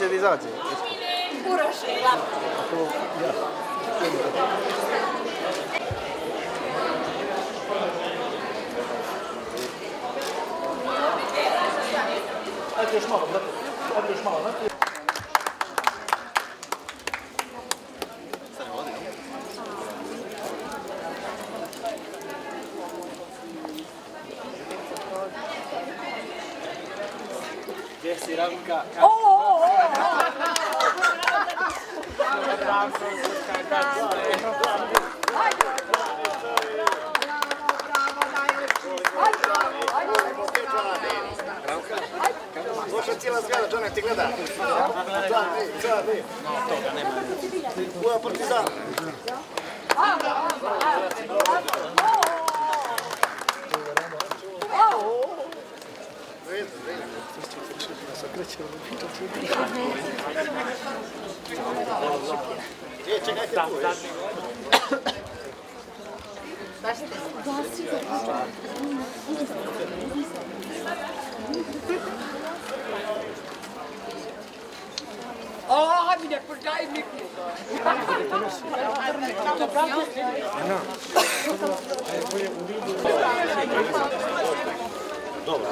će da izađe. Urošila. Ajde još malo, brate. Ajde još malo, brate. Gdje si, Ravka? Došla cijela zgrada, Džone ti gleda. Toga nema. Uja Partizan. Čekajte tu, Oh, mi ne podaj mi. dobro.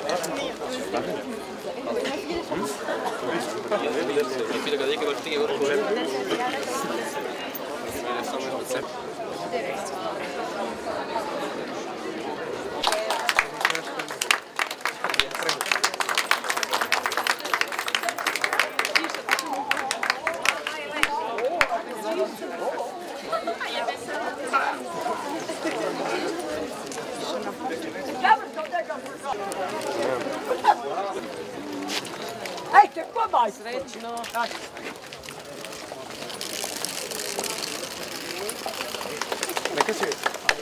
Ajde, pomaj! Srećno! Neka si...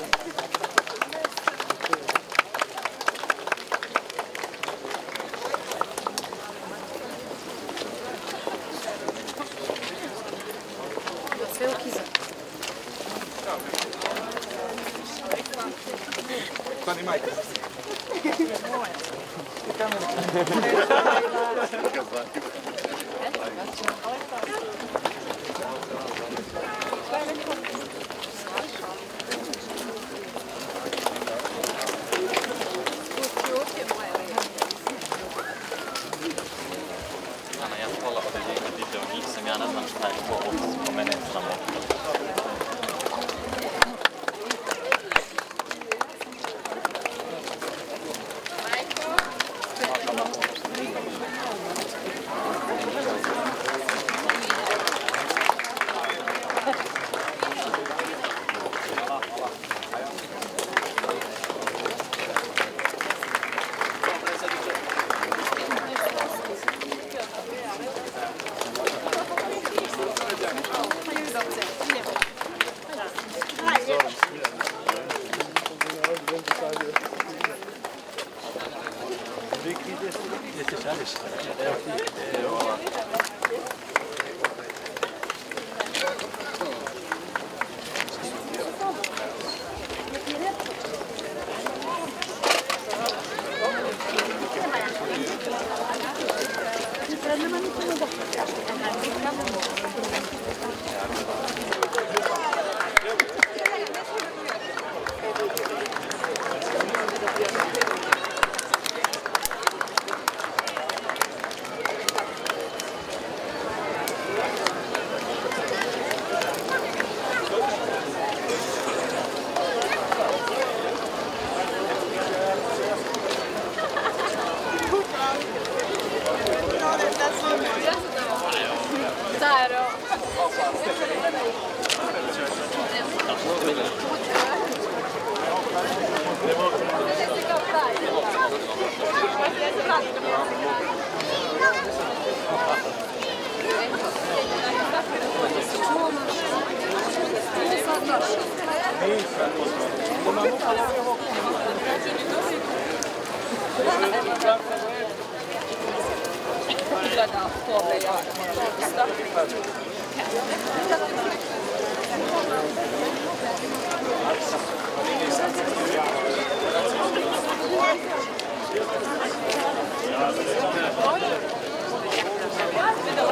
Sve u kiza. Stani majka. Ana, ja pola određenja video nisam, ja ne znam šta je to od spomene sramota. Gdje se šališ? Evo ti. Dobro.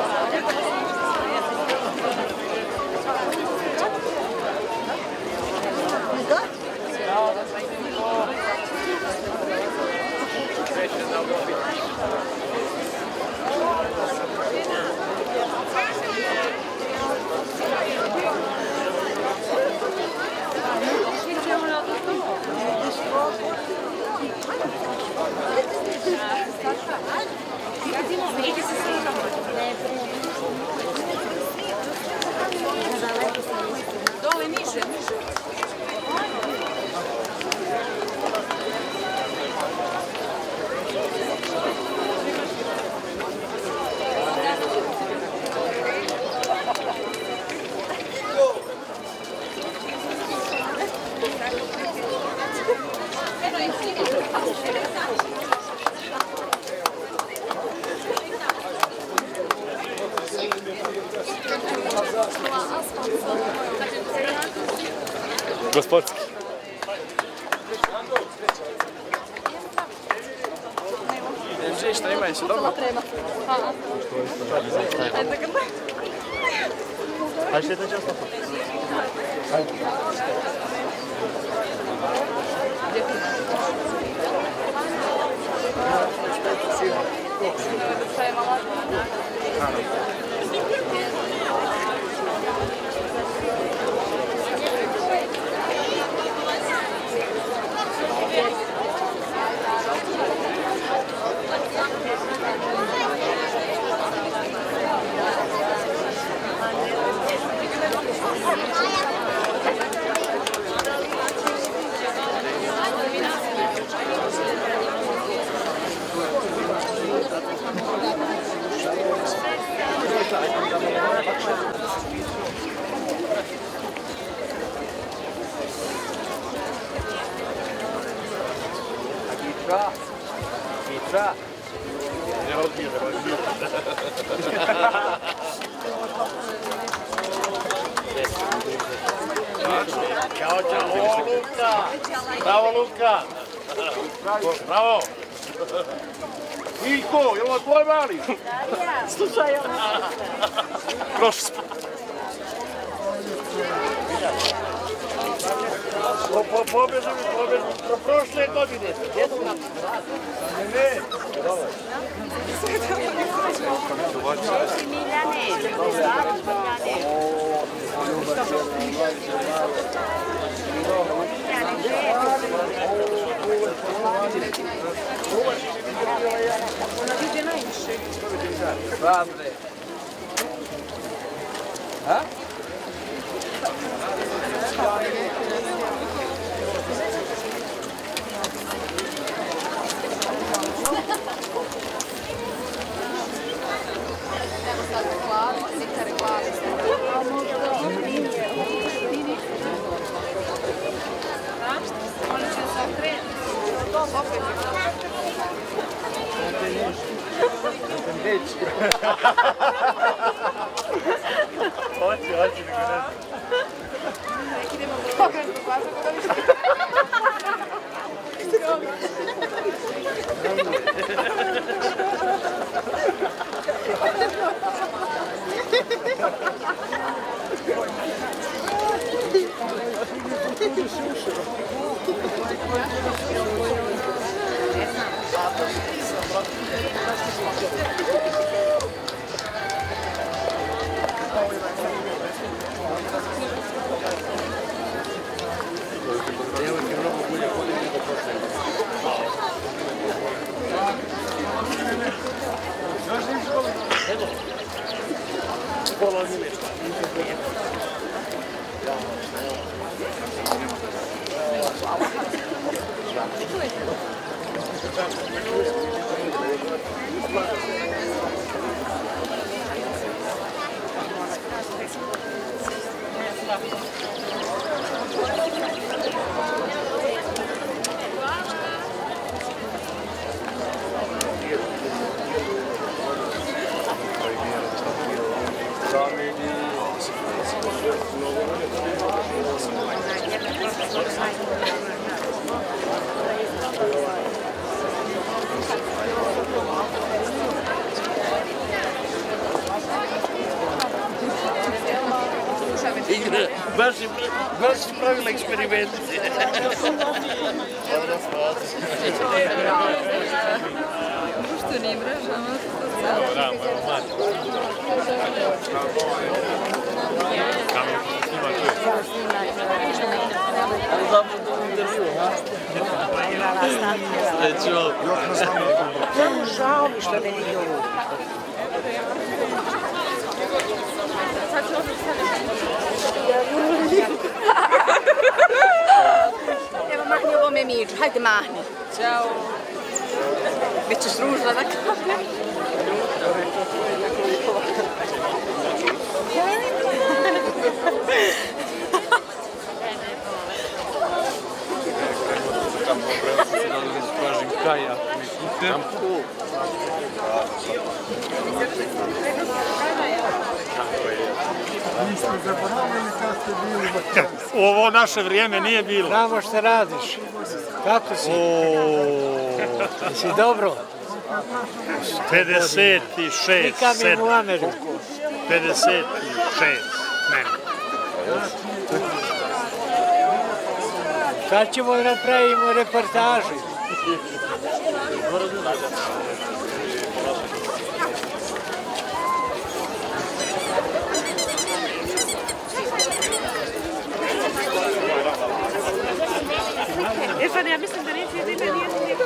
Gospodski. Šta ima se dobro? Ajde da ćemo. Mitra. Ćao, ćao, Luka! Bravo, Luka! Bravo! Iko, je li ovo tvoj mali? Slušaj, Prošli smo. Pobježu, prošle godine. Ne. Dobre. Ha? Hoće, nego ne. Baš si pravila eksperiment. Društvenim mrežama. Da, malo mati. Tamo snima Ali dobro da intervju, ha? Sledeću. žao mi što ne vidio ovo. Evo mahni ovome miđu, hajde mahni. Ćao. Bićeš ružna da kažem. Kaja. Niste zaboravili kad U ovo naše vrijeme nije bilo. Znamo šta radiš. Kako si? Jesi dobro? 56, Nikam je 7. u Ameriku. 56, meni. Sad ćemo da napravimo reportažu. Pa ja mislim da neće jedina nije.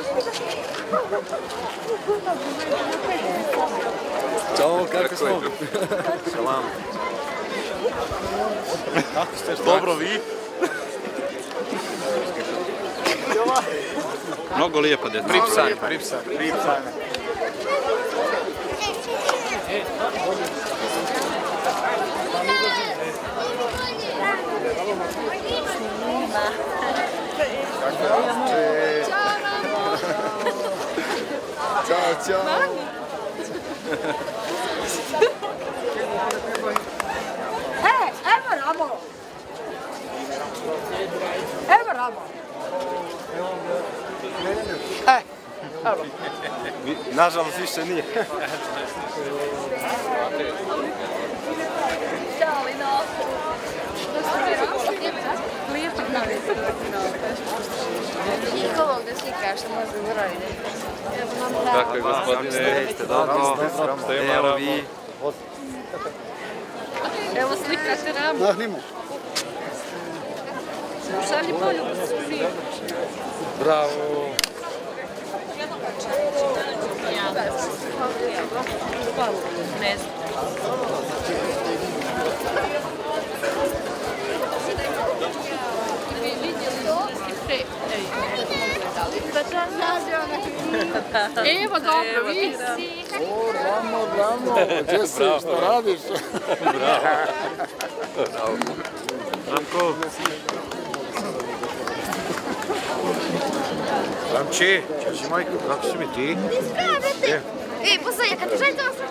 Ćao, kako smo? Salam. Kako ste? Dobro, vi? Mnogo lijepo djeca. Pripsane. Ćao. Evo Ramo. Nažalost više nije. Ćao, Lino. Lijepo. Nikovo ovdje slikaš, što može uraditi. Kako je gospodine? Dobro. Evo vi. Evo slikate Ramo. Nahnimo. Šalji poljubu svi. Bravo. Ne znam. Evo dobro, vidi. O, Ramo, gdje si, što radiš? Ramko. Ramči, češi majko, kako si mi ti? Poslednja, kad ti želite vas...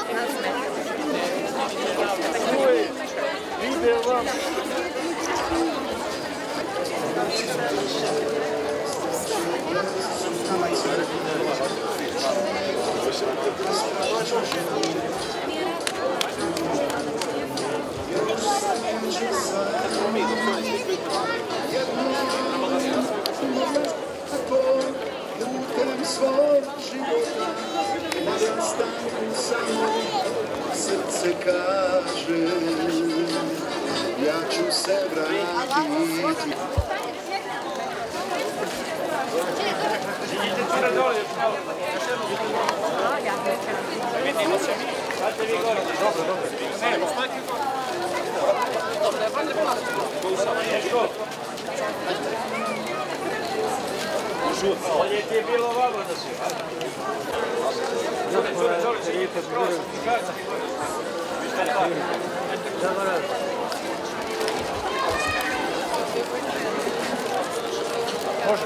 Srce kaže, ja ću se vratiti. Bolje ti je bilo vamo da si. Može.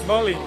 Molim.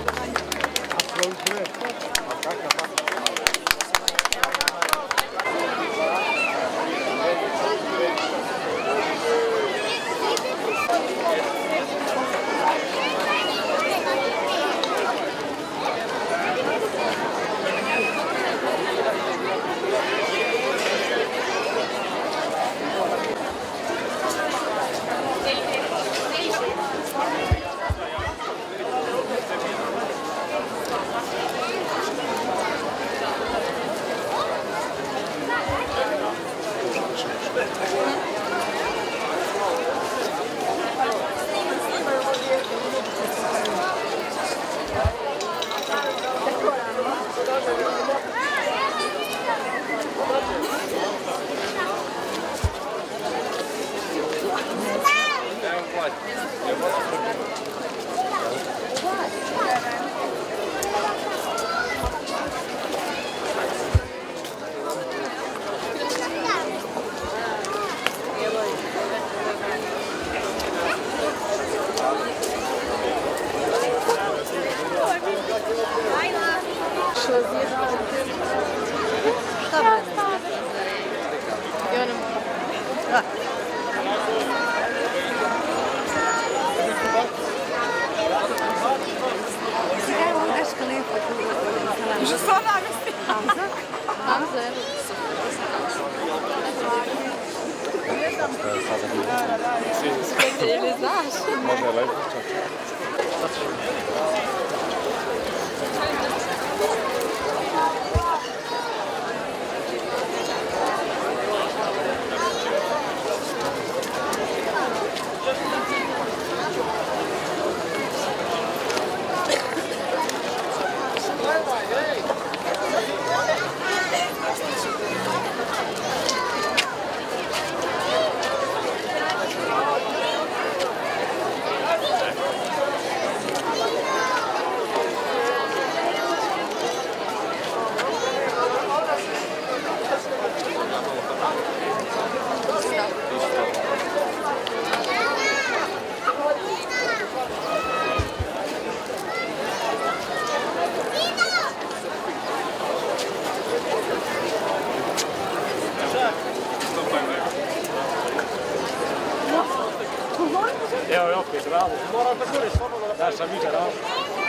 Evo je opet, bravo. Moram da kuriš, slobodno da daš sam viđa, bravo.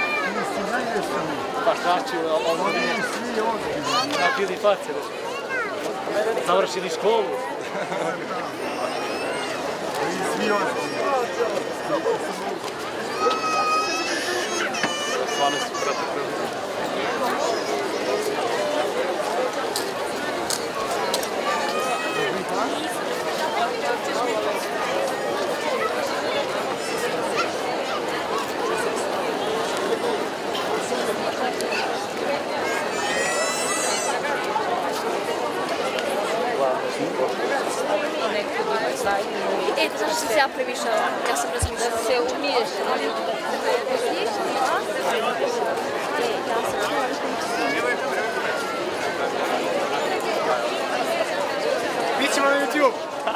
Pa šta ću, ovo nije. Svi ovdje. Napili face. Završili školu. Svi ovdje. Stvarno su protiv. Zašto sam se ja previšala? Ja sam razmišljala. Da se umiješ. Bićemo na YouTube!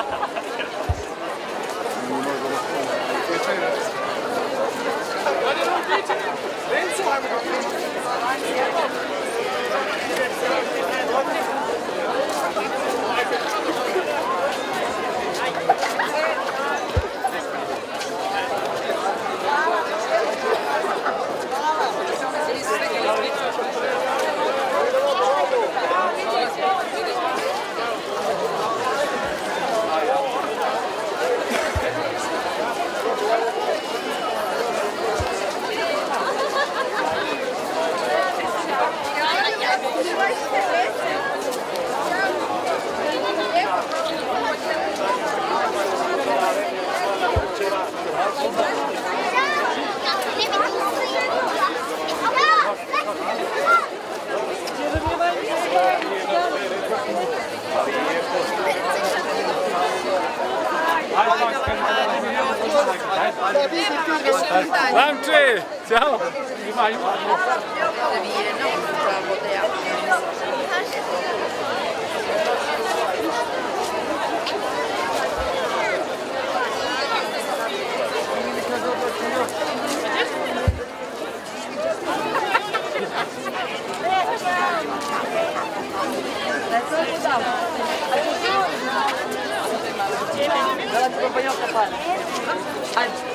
Lamče, ciao! para. Ajde.